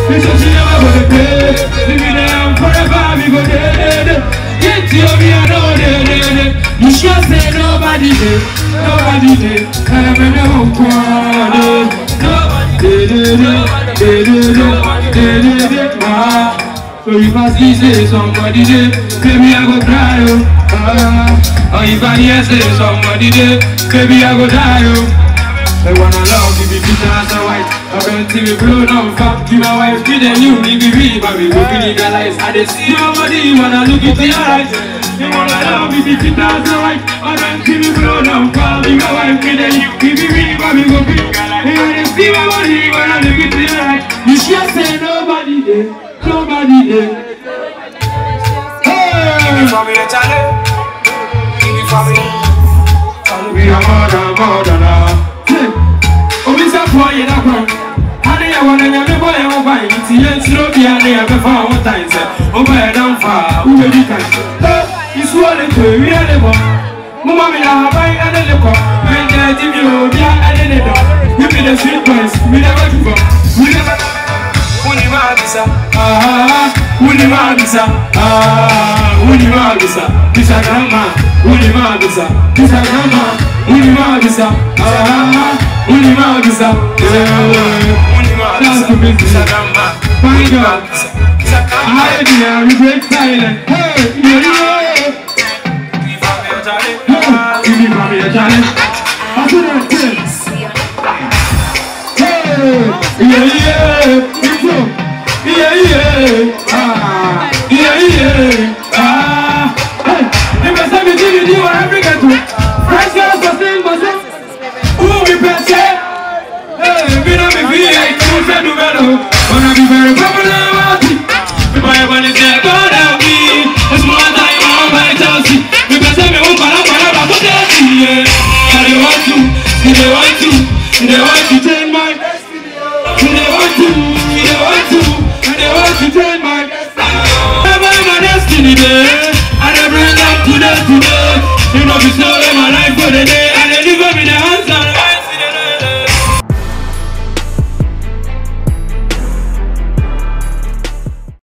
We so she never go to pay. Leave me there forever, we go there. Get you me I know there. You sure say nobody there, nobody there. I'm in the home corner. Nobody there. So if I see say somebody there, baby I go cry or if I hear say somebody there, baby I go die I wanna love you, be bitter as a white. I been till me blow down fat. Be my wife, be then you, me be real, but we go be legalized. I dey see your body, you wanna look into your eyes. You wanna love me, be bitter as a white. I been till me blow down fat. Be my wife, be then you, me be real, but we go be legalized. You wanna see my body, you wanna look into your eyes. You sure say nobody there, nobody there. Give me for me, Charlie. Give me for me. We are more than boy in a crowd. Honey, I want to get the boy on by it. Yes, no, be a day of a far one time. Over and down far, who will be kind? You swallow to me and the boy. Mamma, we are buying and the car. When they give you, they are adding it up. You be the sweet boys, we never give up. We never. Unimabisa, Unimabisa, Unimabisa, this a grandma, Unimabisa, this a grandma, Unimabisa, Unimabisa, that's the business. Thank God. I am great silent. Hey, give me mommy a challenge. I do that thing. Hey, Hey, if I say me TV, you are African too. Fresh girls for sing, but who we best say? Hey, we don't be V8, who said do better? Wanna be very popular about it. People everybody say, God help me. It's more time I'm by Chelsea. We can say me, but I'm so dirty, yeah. They want to, they want to, they want to change my destiny. They want to, they want to, they want to change my destiny, and I bring up today. You know, be so in my life for the day.